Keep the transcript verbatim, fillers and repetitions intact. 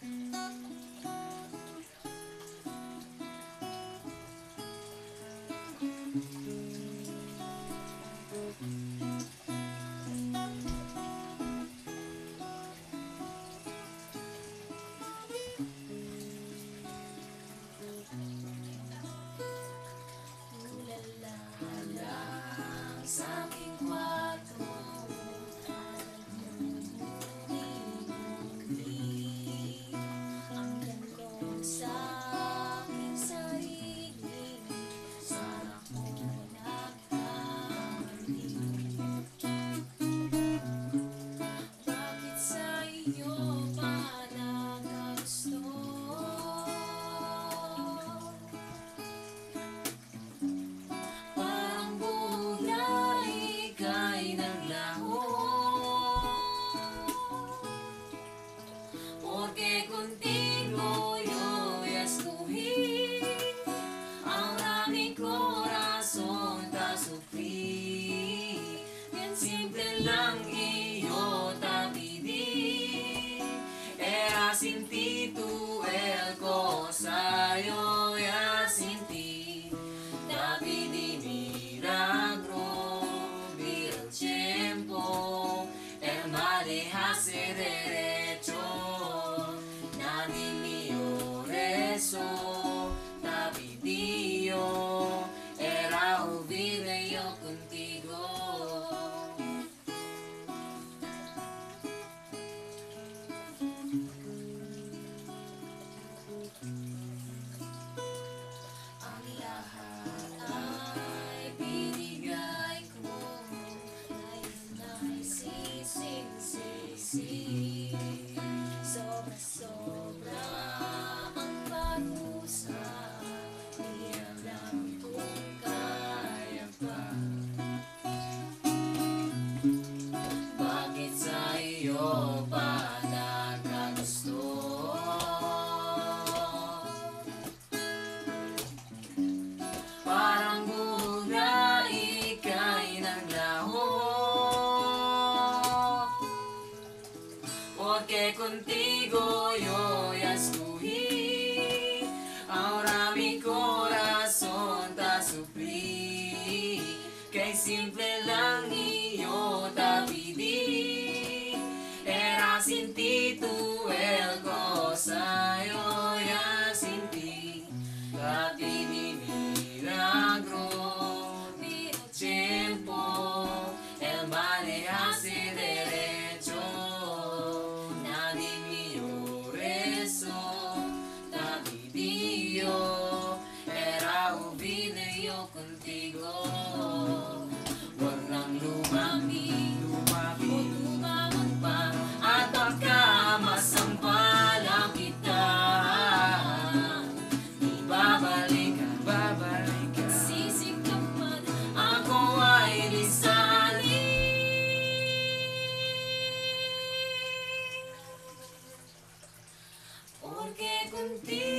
Sa aking kwarto, ang gandong sa aking sarili, sana ko nagkamali. Bakit sa iyo pa nagkagusto? Porque contigo yo ya escogí, ahora mi corazón te sufrí. Bien simple lang iyo te pedí, era sin ti tú el cosa, yo ya sin ti te pedí milagro, vi el tiempo, el mal dejaste derecho. Tapi Dio era ubile yo contigo. Ang lahat ay binigay ko, ngayon ay sising-sisi. Sobra-sobra ang parusa, di alam kung kaya pa. Bakit sa iyo pa nagkagusto? Parang bunga ika'y naglaho, porque contigo yo ya escogí, ahora mi corazón te sufrí. Que simple lang iyo te pedí, era sin ti tú el cosa, yo ya sin ti te pedí milagro, mi tiempo, el manejarse derecho. Era ubile yo contigo. Huwag nang lumami, lumami o tumawag pa, at baka masampalang kita. Ibabalik ka, babalik ka, sisikap man ako ay lisali. Porque contigo